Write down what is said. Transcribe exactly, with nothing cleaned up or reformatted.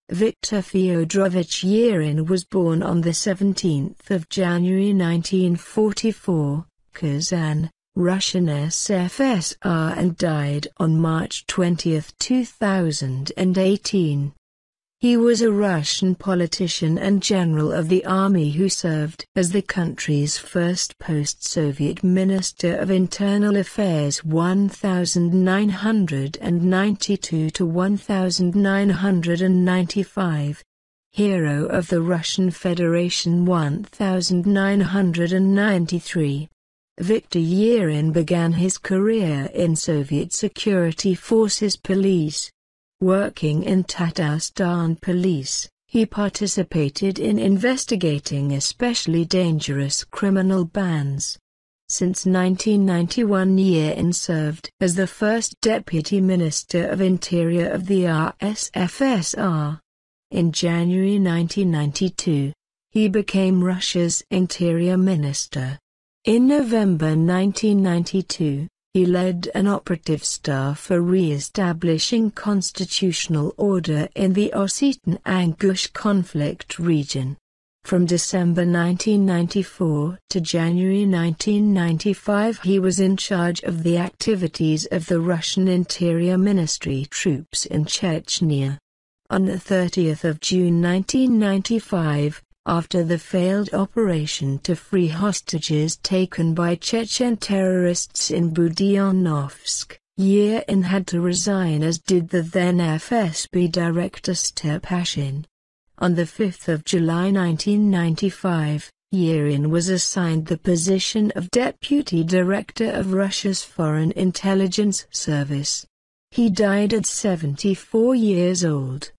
Viktor Fyodorovich Yerin was born on the seventeenth of January nineteen forty-four, Kazan, Russian S F S R, and died on March twentieth two thousand eighteen. He was a Russian politician and general of the army who served as the country's first post-Soviet Minister of Internal Affairs nineteen ninety-two to nineteen ninety-five. Hero of the Russian Federation nineteen ninety-three. Viktor Yerin began his career in Soviet Security Forces Police. Working in Tatarstan Police, he participated in investigating especially dangerous criminal bands. Since nineteen ninety-one, Yerin served as the first Deputy Minister of Interior of the R S F S R. In January nineteen ninety-two, he became Russia's Interior Minister. In November nineteen ninety-two, he led an operative staff for re-establishing constitutional order in the Ossetian-Ingush conflict region. From December nineteen ninety-four to January nineteen ninety-five, he was in charge of the activities of the Russian Interior Ministry troops in Chechnya. On the thirtieth of June nineteen ninety-five, after the failed operation to free hostages taken by Chechen terrorists in Budyonnovsk, Yerin had to resign, as did the then F S B director Stepashin. On the fifth of July nineteen ninety-five, Yerin was assigned the position of Deputy Director of Russia's Foreign Intelligence Service. He died at seventy-four years old.